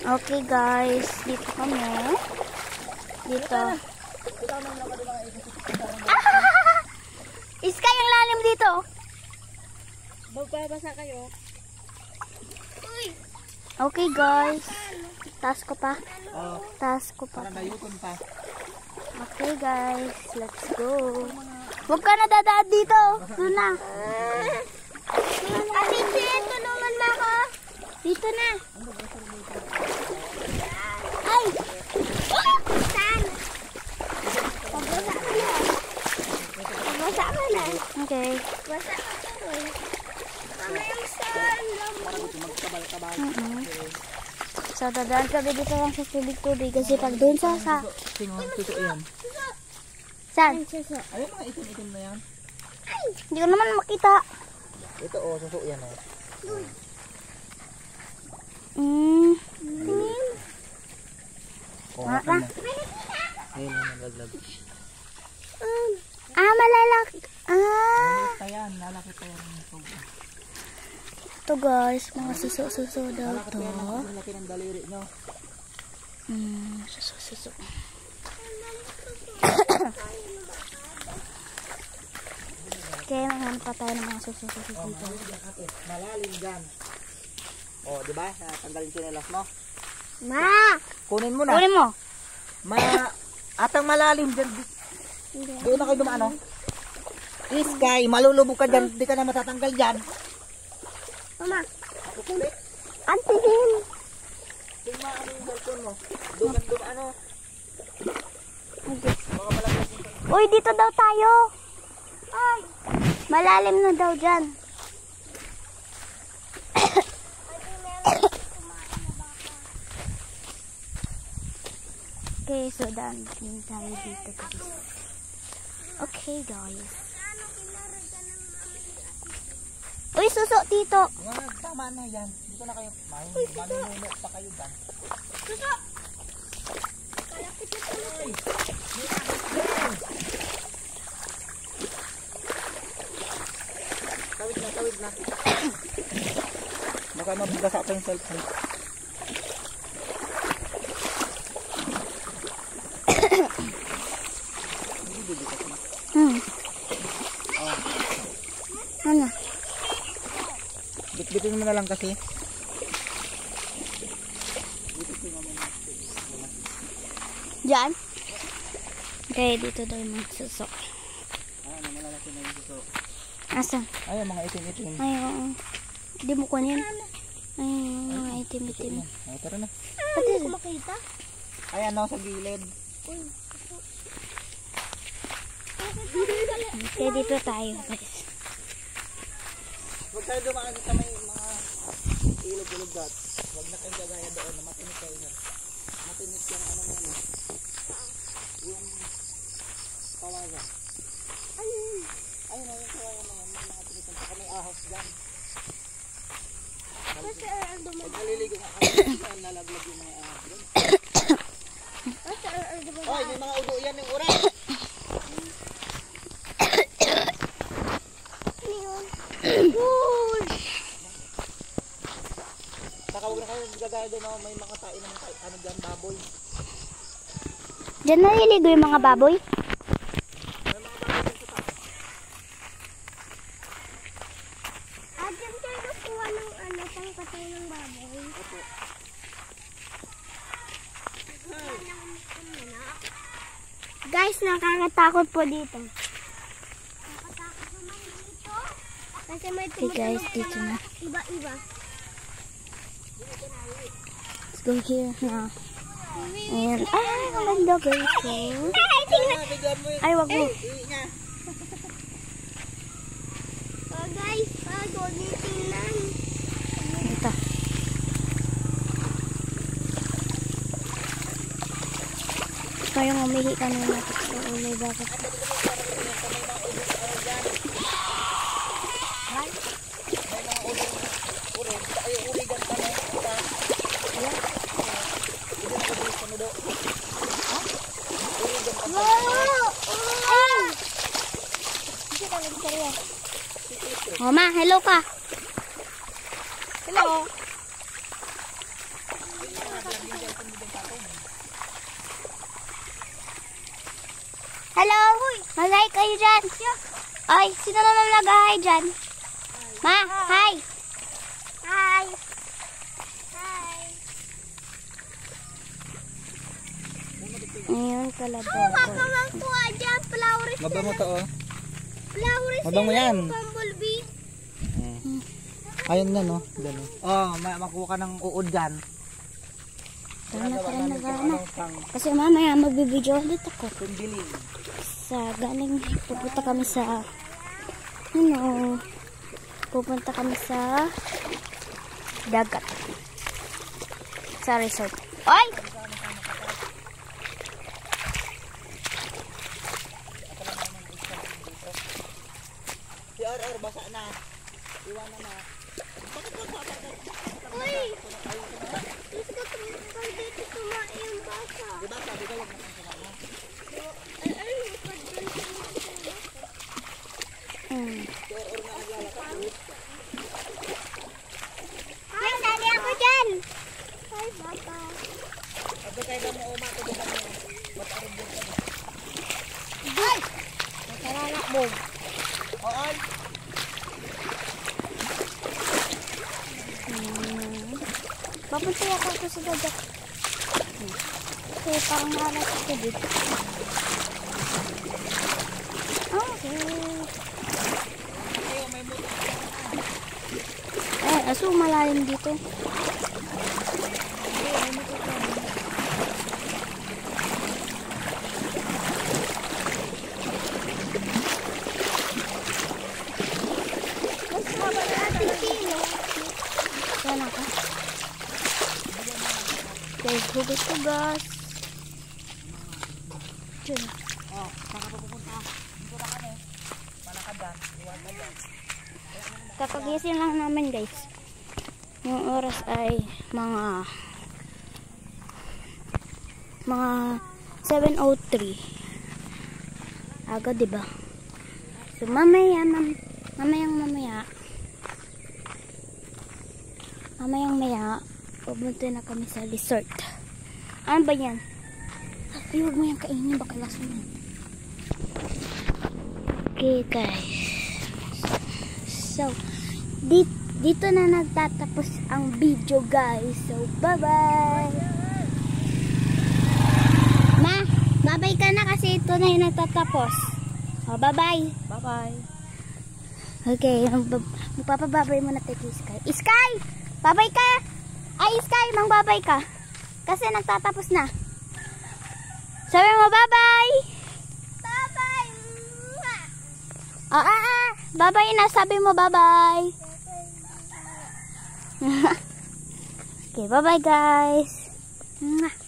Okay guys, dito kami. Dito. Iska yung lalim dito. Magbabasa kayo. Okay guys. Taas ko pa. Taas ko pa. Okay guys, let's go. Huwag ka na dadaan dito. Doon na. Ate Jen, tulungan mo ako. Dito na. Ay! Saan? Pagbasa ka na. Pagbasa ka na. Okay. Basa ka na. Mamayang saan lang. So, dadaan kami dito lang sa tubig-tubig kasi pag doon sa... Suso yan. Saan? Ayun mga itim-itim na yan. Hindi ko naman makita. Ito suso yan Tingin. Wala na. Ayun nalaglag. Malalak. Ayan, lalaki pa yan. Ito guys, mga suso-suso daw to. Laki ng daliri, no? Suso-suso. Okay, nanghanap pa tayo ng mga suso-suso dito. Malalim dyan. O, diba? Tanggalin sinelas mo. Ma! Kunin mo na. Kunin mo. Atang malalim dyan. Doon na kayo dumaan, no? Iskay, malulubog ka dyan. Di ka na matatanggal dyan. Mama. Antihin. Tingnan ano yung cellphone mo. Duman, ano? Uy, dito daw tayo. Ay. Malalim na daw dyan. Okay, so daan din tayo dito guys. Okay guys. Uy, suso dito. Tama na yan. Dito na kayo. Manununo pa kayo dyan. Suso. Tawid na. Baka mabigasa pa yung cellphone. Ano? Bitbitin mo na lang kasi. Diyan? Okay, dito daw yung mga suso. Malalaki na yung suso. Asan? Ay, mga itim-itim. Ay, oo. Hindi mo kunin. Ay, mga itim-itim. Ay, tara na. Pati ko makita. Ay, ano, sa gilid. Okay, dito tayo guys. Huwag tayo dumaan sa may mga ilog-ilog dot. Huwag na kayong gagaya doon na matinit kayo na. Matinit yung ano mo yun. Yung kawaga. Ayun na yung kawaga na yan. Mga tinitin. Saka may ahos dyan. Pag naliligo nga kayo, nalaglag yung mga ahos dyan. Oy, may mga udo yan yung uray. Saka huwag na kayo gagaya doon na may mga tain ng ano dyan, baboy. Diyan naliligo yung mga baboy. Diyan tayo nakuha ng ano, pangkatay ng baboy. Opo. Guys, nakakatakot po dito. Nakakatakot naman dito. Kasi may guys, dito na. Iba-iba. Let's go here na. And, ang ganda guys. Ay, wag mo. Oh guys, tingnan. Dito. Ito yung umihi kanina. Ito ulo bakit. Oh, ma, hello ka. Hello. Mag-hi kayo dyan. Ay, sino naman nag-hi dyan? Ma, hi. Hi. Hi. Ayun, kalabaw. Makamang kuha dyan. Flowers. Mabango to, oh. Flowers. Mabango yan. Bumblebee. Ayun na, no? Diyan, oh, makuha ka ng uod dyan. Tara na. Kasi mamaya magbibideo ulit ako. Pindiling. Pupunta kami sa dagat. Sa resort. Oy! Si RR, basa na. Iwanan na. Uy! Let's go to dito kumain yung basa. Diba, sabi ko, huwag na kang sumama. Hi, dali ako dyan. Hi, Papa. Sabi kayo mo umato doon kami. Matarong doon kami. Ay! Masarala mo. Oo. Papunta ako sa dagat. Okay, parang nahalas ako dito. Okay. Aso malalim dito. Sana ka? Okay, hugas-hugas. Diyan. Oh, saan ka pupunta? Dito na kami. Palakadan. Iwan ka dyan. Kakagising lang namin, guys. Yung oras ay mga 7:03. Aga, diba? So, mamayang pupunta na kami sa resort. Ano ba yan? Ay, huwag mo yan kainin, baka laso mo. Okay, guys. So, dito na nagtatapos ang video, guys. So, bye-bye. Ma, bye-bye ka na kasi ito na yung nagtatapos. O, bye-bye. Bye-bye. Okay, magpapababay muna tayo kay Sky. Sky! Babay ka! Ay, Sky, mangbabay ka. Kasi nagtatapos na. Sabi mo, bye-bye! Bye-bye! Bye-bye na, sabi mo, bye-bye! Okay, bye-bye, guys!